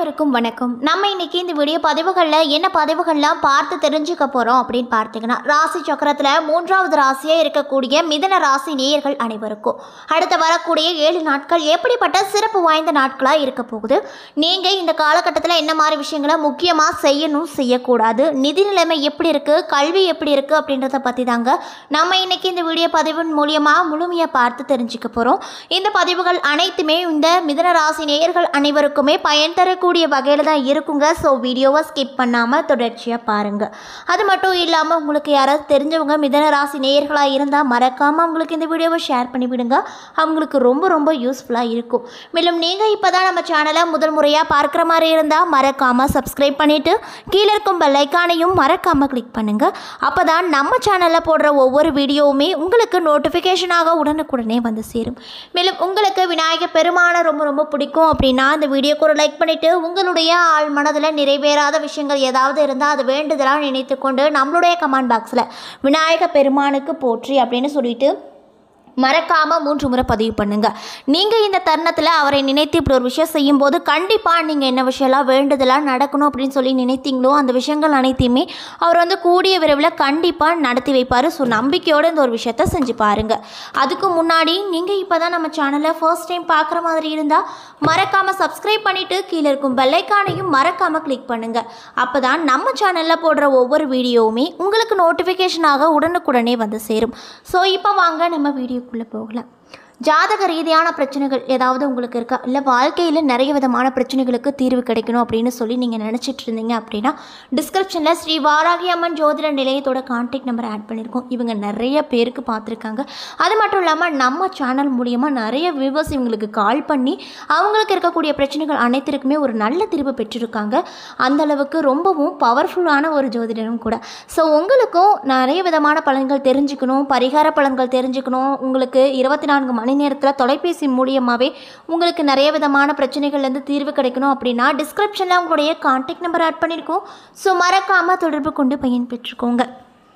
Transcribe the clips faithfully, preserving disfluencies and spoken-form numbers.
அனைவருக்கும் வணக்கம். நம்ம இன்னைக்கு இந்த வீடியோ பதிவுகளில் என்ன பதிவுகள்லாம் பார்த்து தெரிஞ்சுக்க போகிறோம் அப்படின்னு பார்த்தீங்கன்னா, ராசி சக்கரத்தில் மூன்றாவது ராசியாக இருக்கக்கூடிய மிதன ராசி நேயர்கள் அனைவருக்கும் அடுத்து வரக்கூடிய ஏழு நாட்கள் எப்படிப்பட்ட சிறப்பு வாய்ந்த நாட்களாக இருக்க போகுது, நீங்கள் இந்த காலகட்டத்தில் என்ன மாதிரி விஷயங்களை முக்கியமாக செய்யணும் செய்யக்கூடாது, நிதி நிலைமை எப்படி இருக்குது, கல்வி எப்படி இருக்குது அப்படின்றத பற்றி தாங்க நம்ம இன்னைக்கு இந்த வீடியோ பதிவின் மூலியமாக முழுமையாக பார்த்து தெரிஞ்சுக்க போகிறோம். இந்த பதிவுகள் அனைத்துமே இந்த மிதன ராசி நேயர்கள் அனைவருக்குமே பயன் தரக்கூடிய வகையில் தான் இருக்குங்க. ஸோ வீடியோவை ஸ்கிப் பண்ணாமல் தொடர்ச்சியாக பாருங்கள். அது மட்டும் இல்லாமல் உங்களுக்கு யாராவது தெரிஞ்சவங்க மிதன ராசி நேயர்களாக இருந்தால் மறக்காமல் அவங்களுக்கு இந்த வீடியோவை ஷேர் பண்ணி விடுங்க. அவங்களுக்கு ரொம்ப ரொம்ப யூஸ்ஃபுல்லாக இருக்கும். மேலும் நீங்கள் இப்போ தான் நம்ம சேனலை முதல் முறையாக பார்க்குற மாதிரி இருந்தால் மறக்காமல் சப்ஸ்கிரைப் பண்ணிவிட்டு கீழே இருக்கும் பெல் ஐக்கானையும் மறக்காமல் கிளிக் பண்ணுங்கள். அப்போ தான் நம்ம சேனலில் போடுற ஒவ்வொரு வீடியோவுமே உங்களுக்கு நோட்டிஃபிகேஷனாக உடனுக்குடனே வந்து சேரும். மேலும் உங்களுக்கு விநாயகர் பெருமானை ரொம்ப ரொம்ப பிடிக்கும் அப்படின்னா இந்த வீடியோக்கு ஒரு லைக் பண்ணிவிட்டு உங்களுடைய ஆள் மனதில் நிறைவேறாத விஷயங்கள் ஏதாவது இருந்தால் அது வேண்டுதலாக நினைத்து கொண்டு நம்மளுடைய கமெண்ட் பாக்ஸில் விநாயகர் பெருமானுக்கு போற்றி அப்படின்னு சொல்லிட்டு மறக்காமல் மூன்று முறை பதிவு பண்ணுங்கள். நீங்கள் இந்த தருணத்தில் அவரை நினைத்து இப்படி ஒரு விஷயம் செய்யும்போது கண்டிப்பாக நீங்கள் என்ன விஷயம்லாம் வேண்டுதலாக நடக்கணும் அப்படின்னு சொல்லி நினைத்தீங்களோ அந்த விஷயங்கள் அனைத்தையுமே அவர் வந்து கூடிய விரைவில் கண்டிப்பாக நடத்தி வைப்பார். ஸோ நம்பிக்கையோடு இந்த ஒரு விஷயத்த செஞ்சு பாருங்கள். அதுக்கு முன்னாடி நீங்கள் இப்போ தான் நம்ம சேனலை ஃபர்ஸ்ட் டைம் பார்க்குற மாதிரி இருந்தால் மறக்காமல் சப்ஸ்கிரைப் பண்ணிவிட்டு கீழே இருக்கும் பெல்லைக்கானையும் மறக்காமல் கிளிக் பண்ணுங்கள். அப்போ தான் நம்ம சேனலில் போடுற ஒவ்வொரு வீடியோவுமே உங்களுக்கு நோட்டிஃபிகேஷனாக உடனுக்குடனே வந்து சேரும். ஸோ இப்போ வாங்க நம்ம வீடியோ குள்ள போகலாம். ஜாதக ரீதியான பிரச்சனைகள் ஏதாவது உங்களுக்கு இருக்கா, இல்லை வாழ்க்கையில் நிறைய விதமான பிரச்சனைகளுக்கு தீர்வு கிடைக்கணும் அப்படின்னு சொல்லி நீங்கள் நினச்சிட்டு இருந்தீங்க அப்படின்னா டிஸ்கிரிப்ஷனில் ஸ்ரீ வாராகி அம்மன் ஜோதிட நிலையத்தோட கான்டாக்ட் நம்பர் ஆட் பண்ணியிருக்கோம். இவங்க நிறைய பேருக்கு பார்த்துருக்காங்க. அது மட்டும் இல்லாமல் நம்ம சேனல் மூலியமாக நிறைய வியூவர்ஸ் இவங்களுக்கு கால் பண்ணி அவங்களுக்கு இருக்கக்கூடிய பிரச்சனைகள் அனைத்திற்குமே ஒரு நல்ல தீர்வு பெற்றிருக்காங்க. அந்தளவுக்கு ரொம்பவும் பவர்ஃபுல்லான ஒரு ஜோதிடரும் கூட. ஸோ உங்களுக்கும் நிறைய விதமான பலன்கள் தெரிஞ்சுக்கணும், பரிகார பலன்கள் தெரிஞ்சுக்கணும், உங்களுக்கு இருபத்தி நான்கு மணி நேரத்தில் தொலைபேசி மூலியமாகவே உங்களுக்கு நிறைய விதமான பிரச்சனைகள்லேருந்து தீர்வு கிடைக்கணும் அப்படின்னா டிஸ்கிரிப்ஷனில் உங்களுடைய கான்டாக்ட் நம்பர் ஆட் பண்ணியிருக்கோம். ஸோ மறக்காமல் தொடர்பு கொண்டு பயன் பெற்றுக்கோங்க.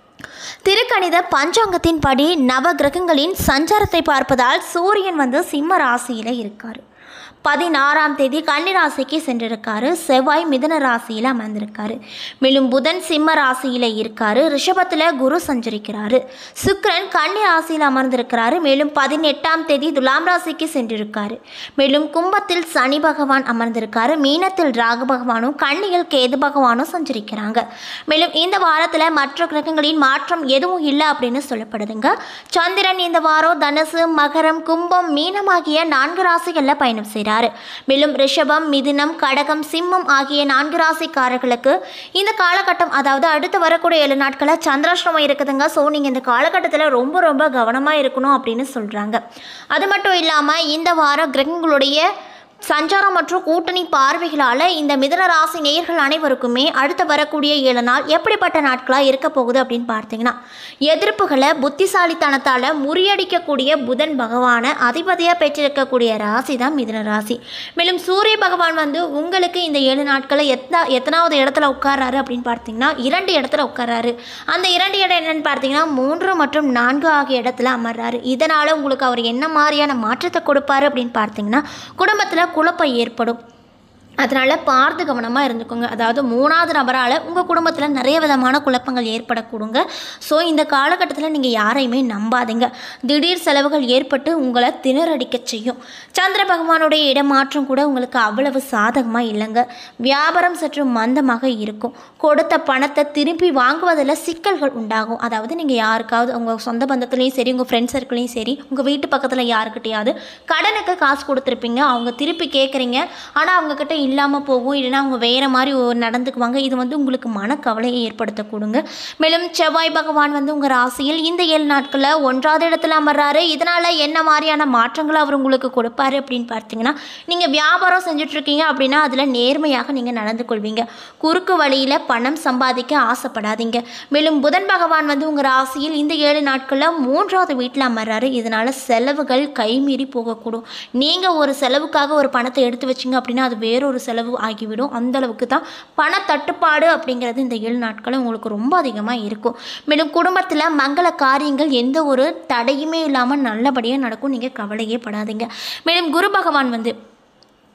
திருக்கணித பஞ்சாங்கத்தின் படி நவ கிரகங்களின் சஞ்சாரத்தை பார்ப்பதால் சூரியன் வந்து சிம்ம ராசியில் இருக்கார். பதினாறாம் தேதி கன்னி ராசிக்கு சென்றிருக்காரு. செவ்வாய் மிதன ராசியில் அமர்ந்திருக்காரு. மேலும் புதன் சிம்ம ராசியில் இருக்காரு. ரிஷபத்தில் குரு சஞ்சரிக்கிறாரு. சுக்கிரன் கன்னி ராசியில் அமர்ந்திருக்கிறாரு. மேலும் பதினெட்டாம் தேதி துலாம் ராசிக்கு சென்றிருக்காரு. மேலும் கும்பத்தில் சனி பகவான் அமர்ந்திருக்காரு. மீனத்தில் ராகு பகவானும் கன்னியில் கேது பகவானும் சஞ்சரிக்கிறாங்க. மேலும் இந்த வாரத்தில் மற்ற கிரகங்களின் மாற்றம் எதுவும் இல்லை அப்படின்னு சொல்லப்படுதுங்க. சந்திரன் இந்த வாரம் தனுசு, மகரம், கும்பம், மீனம் ஆகிய நான்கு ராசிகளில் பயணம் செய்கிறார். மேலும் ரிஷபம், மிதுனம், கடகம், சிம்மம் ஆகிய நான்கு ராசிக்காரர்களுக்கு இந்த காலகட்டம், அதாவது அடுத்து வரக்கூடிய ஏழு நாட்களை சந்திராஷ்டமம் இருக்குதுங்க. ஸோ நீங்கள் இந்த காலகட்டத்தில் ரொம்ப ரொம்ப கவனமாக இருக்கணும் அப்படின்னு சொல்கிறாங்க. அது மட்டும் இல்லாமல் இந்த வாரம் கிரகங்களுடைய சஞ்சாரம் மற்றும் கூட்டணி பார்வைகளால் இந்த மிதன ராசி நேயர்கள் அனைவருக்குமே அடுத்து வரக்கூடிய ஏழு நாள் எப்படிப்பட்ட நாட்களாக இருக்க போகுது அப்படின்னு பார்த்தீங்கன்னா, எதிர்ப்புகளை புத்திசாலித்தனத்தால் முறியடிக்கக்கூடிய புதன் பகவானை அதிபதியாக பெற்றிருக்கக்கூடிய ராசி தான் மிதன ராசி. மேலும் சூரிய பகவான் வந்து உங்களுக்கு இந்த ஏழு நாட்களை எத்தனா எத்தனாவது இடத்துல உட்கார்றாரு அப்படின்னு பார்த்தீங்கன்னா இரண்டு இடத்துல உட்கார்றாரு. அந்த இரண்டு இடம் என்னென்னு பார்த்தீங்கன்னா மூன்று மற்றும் நான்கு ஆகிய இடத்துல அமர்றாரு. இதனால் உங்களுக்கு அவர் என்ன மாதிரியான மாற்றத்தை கொடுப்பாரு அப்படின்னு பார்த்தீங்கன்னா குடும்பத்தில் குழப்பம் ஏற்படும். அதனால் பார்த்து கவனமாக இருந்துக்கோங்க. அதாவது மூணாவது நபரால் உங்கள் குடும்பத்தில் நிறைய விதமான குழப்பங்கள் ஏற்படக்கூடுங்க. ஸோ இந்த காலகட்டத்தில் நீங்கள் யாரையுமே நம்பாதீங்க. திடீர் செலவுகள் ஏற்பட்டு உங்களை திணறடிக்க செய்யும். சந்திர பகவானுடைய இடமாற்றம் கூட உங்களுக்கு அவ்வளவு சாதகமாக இல்லைங்க. வியாபாரம் சற்று மந்தமாக இருக்கும். கொடுத்த பணத்தை திருப்பி வாங்குவதில் சிக்கல்கள் உண்டாகும். அதாவது நீங்கள் யாருக்காவது உங்கள் சொந்த பந்தத்துலேயும் சரி, உங்கள் ஃப்ரெண்ட்ஸ் சர்க்கிளையும் சரி, உங்கள் வீட்டு பக்கத்தில் யாருக்கிட்டையாவது கடனுக்கு காசு கொடுத்துருப்பீங்க, அவங்க திருப்பி கேட்குறீங்க, ஆனால் அவங்கக்கிட்ட இல்லாமல் போகும், இல்லைன்னா அவங்க வேறு மாதிரி நடந்துக்குவாங்க. இது வந்து உங்களுக்கு மனக்கவலையை ஏற்படுத்தக்கூடுங்க. மேலும் செவ்வாய் பகவான் வந்து உங்கள் ராசியில் இந்த ஏழு நாட்களில் ஒன்றாவது இடத்துல அமர்றாரு. இதனால் என்ன மாதிரியான மாற்றங்களை அவர் உங்களுக்கு கொடுப்பாரு அப்படின்னு பார்த்தீங்கன்னா, நீங்கள் வியாபாரம் செஞ்சுட்ருக்கீங்க அப்படின்னா அதில் நேர்மையாக நீங்கள் நடந்து கொள்வீங்க. குறுக்கு வழியில் பணம் சம்பாதிக்க ஆசைப்படாதீங்க. மேலும் புதன் பகவான் வந்து உங்கள் ராசியில் இந்த ஏழு நாட்களில் மூன்றாவது வீட்டில் அமர்றாரு. இதனால் செலவுகள் கைமீறி போகக்கூடும். நீங்கள் ஒரு செலவுக்காக ஒரு பணத்தை எடுத்து வச்சிங்க அப்படின்னா அது வேறொரு செலவு ஆகிவிடும். அந்தளவுக்கு தான் பண தட்டுப்பாடு அப்படிங்கிறது இந்த ஏழு நாட்களும் உங்களுக்கு ரொம்ப அதிகமாக இருக்கும். மேலும் குடும்பத்தில் மங்கள காரியங்கள் எந்த ஒரு தடையுமே இல்லாமல் நல்லபடியாக நடக்கும். நீங்கள் கவலையே படாதீங்க. மேலும் குரு பகவான் வந்து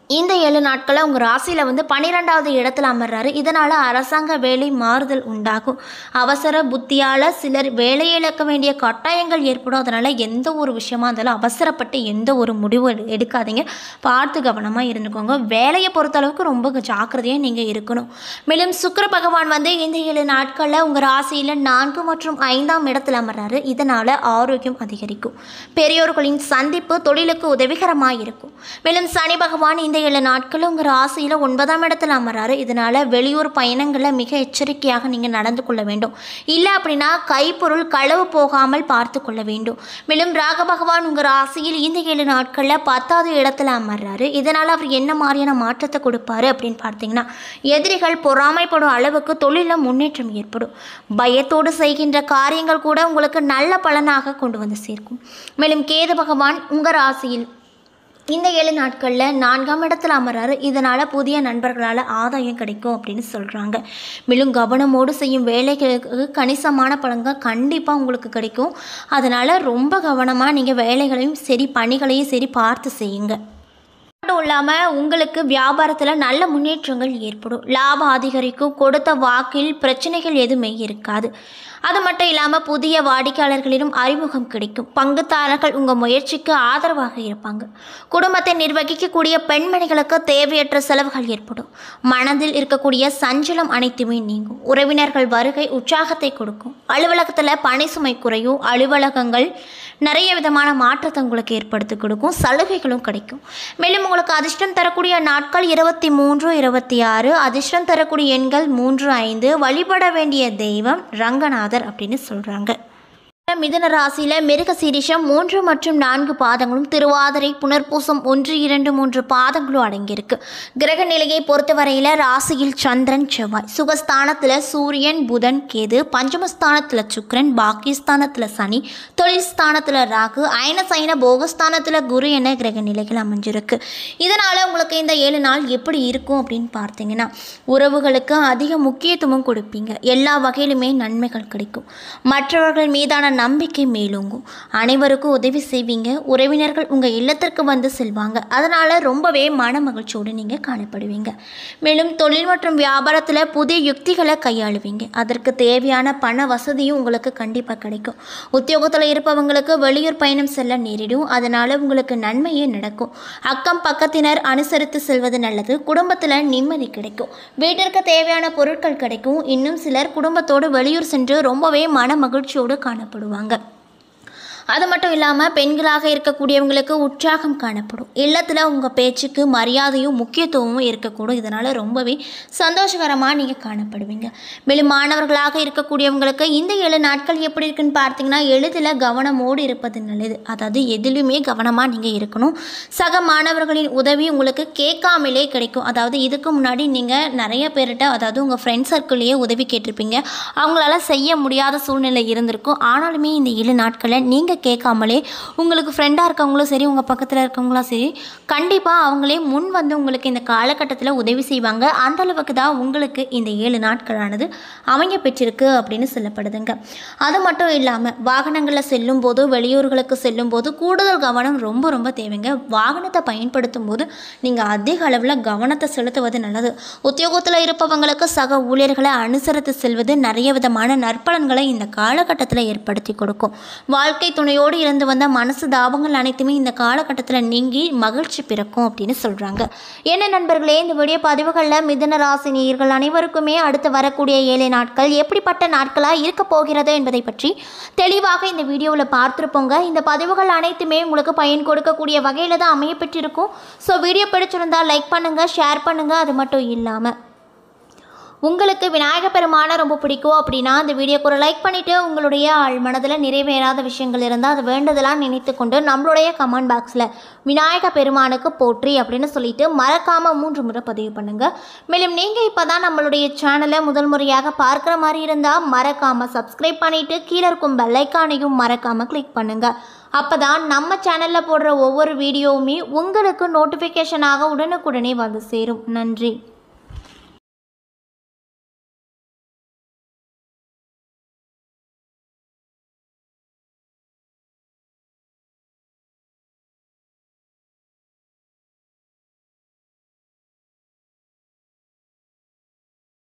இந்த ஏழு நாட்களில் உங்கள் ராசியில் வந்து பன்னிரெண்டாவது இடத்துல அமர்றாரு. இதனால் அரசாங்க வேலை மாறுதல் உண்டாகும். அவசர புத்தியால் சிலர் வேலையை இழக்க வேண்டிய கட்டாயங்கள் ஏற்படும். அதனால் எந்த ஒரு விஷயமா இருந்தாலும் அவசரப்பட்டு எந்த ஒரு முடிவு எடுக்காதீங்க. பார்த்து கவனமாக இருந்துக்கோங்க. வேலையை பொறுத்தளவுக்கு ரொம்ப ஜாக்கிரதையாக நீங்கள் இருக்கணும். மேலும் சுக்கிர பகவான் வந்து இந்த ஏழு நாட்களில் உங்கள் ராசியில் நான்கு மற்றும் ஐந்தாம் இடத்துல அமர்றாரு. இதனால் ஆரோக்கியம் அதிகரிக்கும். பெரியோர்களின் சந்திப்பு தொழிலுக்கு உதவிகரமாக இருக்கும். மேலும் சனி பகவான் இந்த ஏழு நாட்கள் உங்கள் ராசியில் ஒன்பதாம் இடத்துல அமர்றாரு. இதனால் வெளியூர் பயணங்களில் மிக எச்சரிக்கையாக நீங்கள் நடந்து கொள்ள வேண்டும். இல்லை அப்படின்னா கைப்பொருள் களவு போகாமல் பார்த்து கொள்ள வேண்டும். மேலும் ராக பகவான் உங்கள் ராசியில் இந்த ஏழு நாட்களில் பத்தாவது இடத்துல அமர்றாரு. இதனால் அவர் என்ன மாதிரியான மாற்றத்தை கொடுப்பாரு அப்படின்னு பார்த்தீங்கன்னா, எதிரிகள் பொறாமைப்படும் அளவுக்கு தொழிலில் முன்னேற்றம் ஏற்படும். பயத்தோடு செய்கின்ற காரியங்கள் கூட உங்களுக்கு நல்ல பலனாக கொண்டு வந்து சேர்க்கும். மேலும் கேது பகவான் உங்கள் ராசியில் இந்த ஏழு நாட்களில் நான்காம் இடத்துல அமர்றாரு. இதனால் புதிய நண்பர்களால் ஆதாயம் கிடைக்கும் அப்படின்னு சொல்கிறாங்க. மேலும் கவனமோடு செய்யும் வேலைகளுக்கு கணிசமான பலன்கள் கண்டிப்பாக உங்களுக்கு கிடைக்கும். அதனால் ரொம்ப கவனமாக நீங்கள் வேலைகளையும் சரி பணிகளையும் சரி பார்த்து செய்யுங்க. மட்டும் இல்லாமல் உங்களுக்கு வியாபாரத்தில் நல்ல முன்னேற்றங்கள் ஏற்படும். லாபம் அதிகரிக்கும். கொடுத்த வாக்கில் பிரச்சனைகள் எதுவுமே இருக்காது. அது மட்டும் இல்லாமல் புதிய வாடிக்கையாளர்களிடம் அறிமுகம் கிடைக்கும். பங்குதாரர்கள் உங்கள் முயற்சிக்கு ஆதரவாக இருப்பாங்க. குடும்பத்தை நிர்வகிக்கக்கூடிய பெண்மணிகளுக்கு தேவையற்ற செலவுகள் ஏற்படும். மனதில் இருக்கக்கூடிய சஞ்சலம் அனைத்துமே நீங்கும். உறவினர்கள் வருகை உற்சாகத்தை கொடுக்கும். அலுவலகத்தில் பணி சுமை குறையும். அலுவலகங்கள் நிறைய விதமான மாற்றத்தை உங்களுக்கு ஏற்படுத்தி கொடுக்கும். சலுகைகளும் கிடைக்கும். மேலும் உங்களுக்கு அதிர்ஷ்டம் தரக்கூடிய நாட்கள் இருபத்தி மூன்று இருபத்தி ஆறு. அதிர்ஷ்டம் தரக்கூடிய எண்கள் மூன்று ஐந்து. வழிபட வேண்டிய தெய்வம் ரங்கநாதர் அப்படின்னு சொல்றாங்க. மிதுன ராசியில் மிருக சீரிஷம் மூன்று மற்றும் நான்கு பாதங்களும், திருவாதிரை புனர்பூசம் ஒன்று இரண்டு மூன்று பாதங்களும் அடங்கியிருக்கு. கிரக நிலையை பொறுத்தவரையில் ராசியில் சந்திரன் செவ்வாய், சுகஸ்தானத்தில் சூரியன் புதன் கேது, பஞ்சமஸ்தானத்தில் சுக்கிரன், பாக்கியஸ்தானத்தில் சனி, தொழில் ஸ்தானத்தில் ராகு, அயன சைன போகஸ்தானத்தில் குரு என கிரக நிலைகள் அமைஞ்சிருக்கு. இதனால் உங்களுக்கு இந்த ஏழு நாள் எப்படி இருக்கும் அப்படின்னு பார்த்தீங்கன்னா, உறவுகளுக்கு அதிக முக்கியத்துவம் கொடுப்பீங்க. எல்லா வகையிலுமே நன்மைகள் கிடைக்கும். மற்றவர்கள் மீதான நம்பிக்கை மேலோங்கும். அனைவருக்கும் உதவி செய்வீங்க. உறவினர்கள் உங்கள் இல்லத்திற்கு வந்து செல்வாங்க. அதனால் ரொம்பவே மன மகிழ்ச்சியோடு நீங்கள் காணப்படுவீங்க. மேலும் தொழில் மற்றும் வியாபாரத்தில் புதிய யுக்திகளை கையாளுவீங்க. அதற்கு தேவையான பண வசதியும் உங்களுக்கு கண்டிப்பாக கிடைக்கும். உத்தியோகத்தில் இருப்பவங்களுக்கு வெளியூர் பயணம் செல்ல நேரிடும். அதனால் உங்களுக்கு நன்மையே நடக்கும். அக்கம் பக்கத்தினர் அனுசரித்து செல்வது நல்லது. குடும்பத்தில் நிம்மதி கிடைக்கும். வீட்டிற்கு தேவையான பொருட்கள் கிடைக்கும். இன்னும் சிலர் குடும்பத்தோடு வெளியூர் சென்று ரொம்பவே மன மகிழ்ச்சியோடு காணப்படும். அது மட்டும் இல்லாமல் பெண்களாக இருக்கக்கூடியவங்களுக்கு உற்சாகம் காணப்படும். இல்லத்தில் உங்கள் பேச்சுக்கு மரியாதையும் முக்கியத்துவமும் இருக்கக்கூடும். இதனால் ரொம்பவே சந்தோஷகரமாக நீங்கள் காணப்படுவீங்க. மேலும் மாணவர்களாக இருக்கக்கூடியவங்களுக்கு இந்த ஏழு நாட்கள் எப்படி இருக்குன்னு பார்த்தீங்கன்னா, எளிதில் கவனமோடு இருப்பது நல்லது. அதாவது எதிலுமே கவனமாக நீங்கள் இருக்கணும். சக மாணவர்களின் உதவி உங்களுக்கு கேட்காமலே கிடைக்கும். அதாவது இதுக்கு முன்னாடி நீங்கள் நிறைய பேர்கிட்ட, அதாவது உங்கள் ஃப்ரெண்ட்ஸ் சர்க்கிள்லேயே உதவி கேட்டிருப்பீங்க. அவங்களால செய்ய முடியாத சூழ்நிலை இருந்திருக்கும். ஆனாலுமே இந்த ஏழு நாட்களில் நீங்கள் கேட்காமலே உங்களுக்கு ஃப்ரெண்டாக இருக்கவங்களும் சரி, உங்கள் பக்கத்தில் இருக்கவங்களும் சரி, கண்டிப்பாக அவங்களே முன் வந்து உங்களுக்கு இந்த காலகட்டத்தில் உதவி செய்வாங்க. அந்த அளவுக்கு தான் உங்களுக்கு இந்த ஏழு நாட்களானது அமைய பெற்றிருக்கு அப்படின்னு சொல்லப்படுதுங்க. அது மட்டும் இல்லாமல் வாகனங்களில் செல்லும் போது, வெளியூர்களுக்கு செல்லும் போது கூடுதல் கவனம் ரொம்ப ரொம்ப தேவைங்க. வாகனத்தை பயன்படுத்தும் போது நீங்கள் அதிக அளவில் கவனத்தை செலுத்துவது நல்லது. உத்தியோகத்தில் இருப்பவங்களுக்கு சக ஊழியர்களை அனுசரித்து செல்வது நிறைய விதமான நற்பலன்களை இந்த காலகட்டத்தில் ஏற்படுத்தி கொடுக்கும். வாழ்க்கை துணையோடு இருந்து வந்த மனசு தாபங்கள் அனைத்துமே இந்த காலகட்டத்தில் நீங்கி மகிழ்ச்சி பிறக்கும் அப்படின்னு சொல்கிறாங்க. என்ன நண்பர்களே, இந்த வீடியோ பதிவுகளில் மிதுன ராசி நேயர்கள் அனைவருக்குமே அடுத்து வரக்கூடிய ஏழு நாட்கள் எப்படிப்பட்ட நாட்களாக இருக்க போகிறது என்பதை பற்றி தெளிவாக இந்த வீடியோவில் பார்த்துருப்போங்க. இந்த பதிவுகள் அனைத்துமே உங்களுக்கு பயன் கொடுக்கக்கூடிய வகையில் தான் அமைய பெற்றிருக்கும். ஸோ வீடியோ பிடிச்சிருந்தால் லைக் பண்ணுங்கள், ஷேர் பண்ணுங்கள். அது மட்டும் இல்லாமல் உங்களுக்கு விநாயக பெருமானை ரொம்ப பிடிக்கும் அப்படின்னா அந்த வீடியோக்கு ஒரு லைக் பண்ணிவிட்டு, உங்களுடைய ஆள் மனதில் நிறைவேறாத விஷயங்கள் இருந்தால் அதை வேண்டதெல்லாம் நினைத்து கொண்டு நம்மளுடைய கமெண்ட் பாக்ஸில் விநாயக பெருமானுக்கு போற்றி அப்படின்னு சொல்லிட்டு மறக்காமல் மூன்று முறை பதிவு பண்ணுங்கள். மேலும் நீங்கள் இப்போ தான் நம்மளுடைய சேனலை முதல் முறையாக பார்க்குற மாதிரி இருந்தால் மறக்காமல் சப்ஸ்கிரைப் பண்ணிவிட்டு கீழே இருக்கும் பெல் ஐக்கானையும் மறக்காமல் கிளிக் பண்ணுங்கள். அப்போ தான் நம்ம சேனலில் போடுற ஒவ்வொரு வீடியோவுமே உங்களுக்கு நோட்டிஃபிகேஷனாக உடனுக்குடனே வந்து சேரும். நன்றி.